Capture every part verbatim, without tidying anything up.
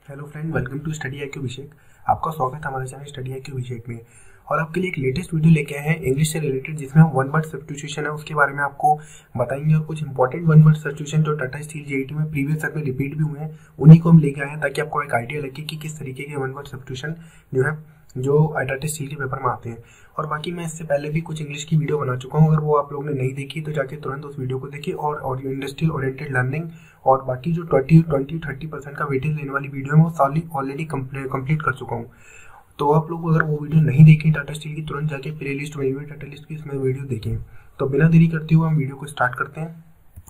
Hello friend, welcome to study I Q Abhishek. आपका स्वागत है हमारे channel study I Q Abhishek में। और आपके लिए एक लेटेस्ट वीडियो लेके आए हैं इंग्लिश से रिलेटेड, जिसमें हम वन वर्ड सब्स्टिट्यूशन है उसके बारे में आपको बताएंगे और कुछ इंपॉर्टेंट वन वर्ड सब्स्टिट्यूशन जो टाटा स्टील जेईटी में प्रीवियस ईयर में रिपीट भी हुए हैं उन्हीं को हम लेके आए हैं, ताकि आपको एक आइडिया लगे कि किस तरीके के वन वर्ड सब्स्टिट्यूशन जो है जो टाटा स्टील के पेपर में आते हैं। और बाकी मैं इससे पहले भी कुछ इंग्लिश की वीडियो बना चुका हूँ, अगर वो आप लोगों ने नहीं देखी तो जाके तुरंत उस वीडियो को देखिए। और और इंडस्ट्रियल ओरिएंटेड लर्निंग और बाकी जो ट्वेंटी ट्वेंटी थर्टी परसेंट का वेटेज लेने वाली वीडियो है वो साली ऑलरेडी कंप्लीट कर चुका हूँ। तो आप लोग अगर वो वीडियो नहीं देखें टाटा स्टील की, तुरंत जाके प्ले लिस्ट में टाटा लिस्ट की इसमें वीडियो देखें। तो बिना देरी करते हुए हम वीडियो को स्टार्ट करते हैं।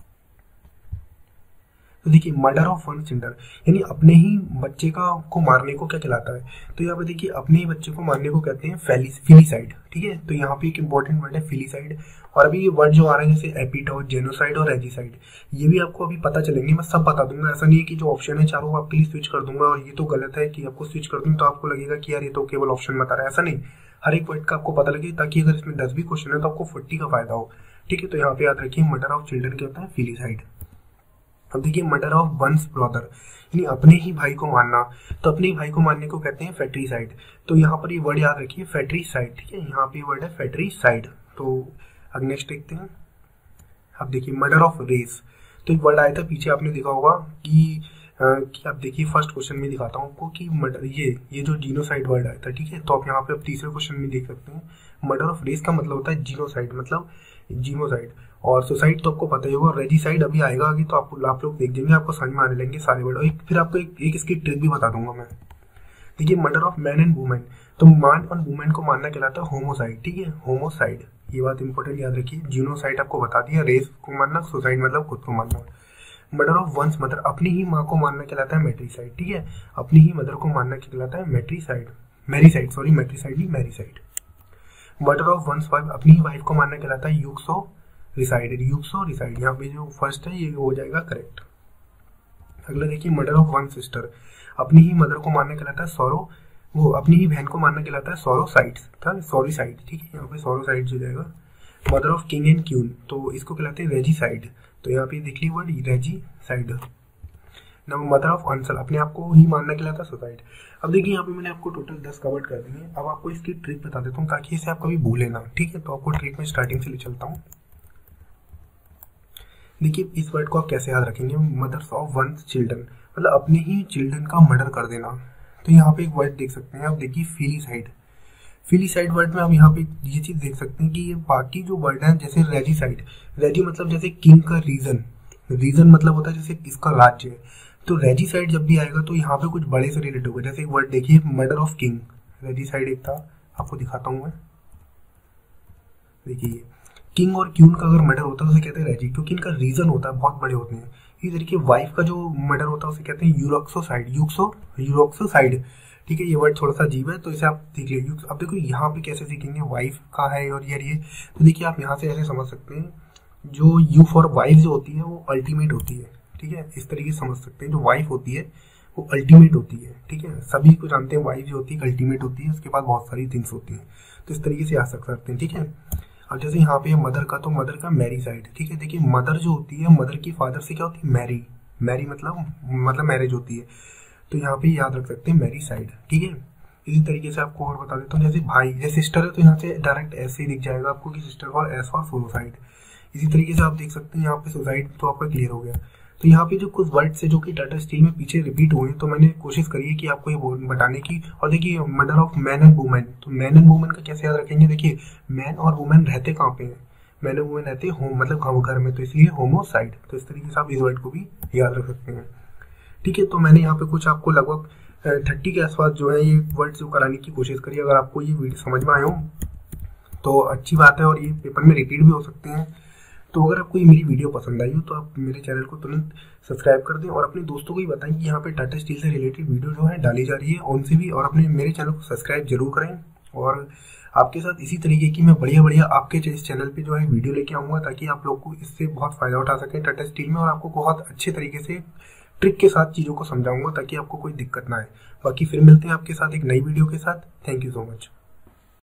तो देखिए, मर्डर ऑफ वन चिल्ड्रन यानी अपने ही बच्चे का को मारने को क्या कहलाता है। तो यहाँ पे देखिए, अपने ही बच्चे को मारने को कहते हैं फिलीसाइड। ठीक है, तो यहाँ पे एक इंपॉर्टेंट वर्ड है फिलीसाइड। और अभी ये वर्ड जो आ रहे हैं जैसे एपिटॉड, जेनोसाइड और रेजिसाइड, ये भी आपको अभी पता चलेंगे। मैं सब बता दूंगा, ऐसा नहीं है कि जो ऑप्शन है चारों आपके लिए स्विच कर दूंगा और ये तो गलत है कि आपको स्विच कर दूं तो आपको लगेगा कि यार ये तो केवल ऑप्शन बता रहा है। ऐसा नहीं, हर एक वर्ड का आपको पता लगे, ताकि अगर इसमें दस भी क्वेश्चन है तो आपको फोर्टी का फायदा हो। ठीक है, तो यहाँ पे याद रखिए मर्डर ऑफ चिल्ड्रन क्या होता है, फिलीसाइड। अब देखिए, मर्डर ऑफ वंस ब्रदर यानी अपने ही भाई को मारना, तो अपने ही भाई को मारने को कहते हैं फैट्रीसाइड। तो यहाँ पर ये वर्ड याद रखिए, फैट्रीसाइड। ठीक है, यहाँ पे वर्ड है फैट्रीसाइड। तो अब नेक्स्ट देखते हैं। अब देखिए, मर्डर ऑफ रेस, तो एक वर्ड आया था पीछे, आपने देखा होगा कि आ, कि आप देखिए फर्स्ट क्वेश्चन में दिखाता हूँ आपको कि मर्डर ये ये जो जीनोसाइड वर्ड आया था। ठीक है, तो आप यहाँ पे अब तीसरे क्वेश्चन में देख सकते हैं मर्डर ऑफ रेस का मतलब होता है जीनोसाइड, मतलब जीनोसाइड। और सुसाइड तो आपको पता ही होगा, और रेजिसाइड अभी आएगा आगे, तो आप आप लोग देख जाएंगे, आपको समझ में आने लगेंगे सारे वर्ड। और एक फिर आपको एक, एक इसकी ट्रिक भी बता दूंगा मैं। देखिए, murder of man and women, तो मैन और वुमेन को मारना कहलाता है होमोसाइड। ठीक है, होमोसाइड, ये बात इंपॉर्टेंट याद रखिए। जीनोसाइड आपको बता दिया, रेस को मारना, सुसाइड मतलब खुद को मारना। मर्डर ऑफ वंस मदर, अपनी ही माँ को मारना कहलाता है मैट्रीसाइड। ठीक है, अपनी ही मदर को मारना कहलाता है मैट्रीसाइड, मैरीसाइड, सॉरी मैट्रीसाइड नहीं mariticide. Murder of one's wife, अपनी ही वाइफ को मारना कहलाता है यूक्सो रिसाइड, यूक्सो रिसाइड। यहाँ पे जो फर्स्ट है ये हो जाएगा करेक्ट। अगला देखिए, मर्डर ऑफ वन सिस्टर, अपनी ही मदर को मारना कहलाता है सॉरो, वो अपनी ही बहन को मारना कहलाता है सॉरोसाइड, था सॉरीसाइड। ठीक है, यहाँ पे सॉरोसाइड हो जाएगा। Mother of king and queen, तो इसको कहलाते हैं रेजिसाइड। तो यहाँ पे देख ली word regicide. Mother of oneself, अपने आप को ही मारना कहलाता है सुसाइड। अब देखिए, यहाँ पे मैंने आपको टोटल दस कवर्ड कर दिए। अब आपको इसकी ट्रिक बता देता हूँ ताकि इसे आप कभी भूले ना। ठीक है, तो आपको ट्रिक में स्टार्टिंग से ले चलता हूँ। देखिए, इस वर्ड को आप कैसे याद रखेंगे, मदर्स ऑफ वन चिल्ड्रन मतलब अपने ही चिल्ड्रन का मर्डर कर देना। तो यहाँ पे एक वर्ड देख सकते हैं आप, देखिए फिलीसाइड। फिलीसाइड वर्ड में आप यहाँ पे ये चीज देख सकते हैं कि ये बाकी जो वर्ड है जैसे रेजिसाइड, रेजी मतलब जैसे किंग का रीजन, रीजन मतलब होता है जैसे इसका राज्य है। तो रेजिसाइड जब भी आएगा तो यहाँ पे कुछ बड़े से रिलेटेड होगा। जैसे एक वर्ड देखिए, मर्डर ऑफ किंग, रेजिसाइड एक था, आपको दिखाता हूँ मैं। देखिए, किंग और क्वीन का अगर मर्डर होता है उसे कहते हैं रेजी, क्योंकि इनका रीजन होता है, बहुत बड़े होते हैं। इसी तरीके वाइफ का जो मर्डर होता है उसे कहते हैं यूरोक्सोसाइड, यूक्सो यूरोक्सोसाइड। ठीक है, ये वर्ड थोड़ा सा अजीब है, तो इसे आप देख लीजिए। अब देखो यहाँ पे कैसे सीखेंगे, वाइफ का है और ये ये तो देखिए आप यहाँ से ऐसे समझ सकते हैं, जो यू फॉर वाइफ जो होती है वो अल्टीमेट होती है। ठीक है, इस तरीके से समझ सकते हैं, जो वाइफ होती है वो अल्टीमेट होती है। ठीक है, सभी को जानते हैं वाइफ जो होती है अल्टीमेट होती है, उसके बाद बहुत सारी थिंग्स होती हैं। तो इस तरीके से आ सकते हैं। ठीक है, अब जैसे यहाँ पे मदर का, तो मदर का मैरी साइड। ठीक है, देखिए मदर जो होती है, मदर की फादर से क्या होती है, मैरी, मैरी मतलब मतलब मैरिज होती है। तो यहाँ पे याद रख सकते हैं मैरी साइड। ठीक है, इसी तरीके से आपको और बता देता हूँ, जैसे भाई, जैसे सिस्टर है तो यहाँ से डायरेक्ट ऐसे ही दिख जाएगा आपको कि sister for S for suicide. इसी तरीके से आप देख सकते हैं यहाँ पे सुसाइड तो आपका क्लियर हो गया। तो यहाँ पे जो कुछ वर्ड्स है जो कि टाटा स्टील में पीछे रिपीट हुए, तो मैंने कोशिश करी है कि आपको ये बताने की। और देखिए, murder of man and women, तो मैन एंड वुमेन का कैसे याद रखेंगे। देखिए, मैन और वुमेन रहते कहाँ पे हैं, मैन एंड वुमेन रहते होम मतलब घर में, तो इसलिए होमोसाइड। तो इस तरीके से आप इस वर्ड को भी याद रख सकते हैं। ठीक है, तो मैंने यहाँ पे कुछ आपको लगभग थर्टी के आसपास जो है ये वर्ड जो कराने की कोशिश करी। अगर आपको ये वीडियो समझ में आए हो तो अच्छी बात है, और ये पेपर में रिपीट भी हो सकते हैं। तो अगर आपको ये मेरी वीडियो पसंद आई हो तो आप मेरे चैनल को तुरंत सब्सक्राइब कर दें, और अपने दोस्तों को भी बताएं कि यहाँ पे टाटा स्टील से रिलेटेड वीडियो जो है डाली जा रही है उनसे भी, और अपने मेरे चैनल को सब्सक्राइब जरूर करें। और आपके साथ इसी तरीके की मैं बढ़िया बढ़िया आपके इस चैनल पे जो है वीडियो लेके आऊँगा, ताकि आप लोग को इससे बहुत फायदा उठा सकें टाटा स्टील में, और आपको बहुत अच्छे तरीके से ट्रिक के साथ चीज़ों को समझाऊंगा ताकि आपको कोई दिक्कत ना आए। बाकी फिर मिलते हैं आपके साथ एक नई वीडियो के साथ। Thank you so much.